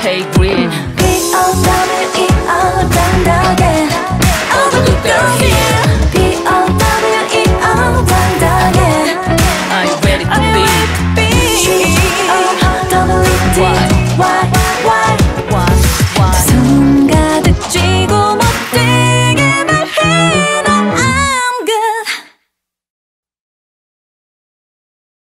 Hey green P-O-W-E-O 당당해 All the good girls here P-O-W-E-O 당당해 Are you ready to be? G-O-W-E-D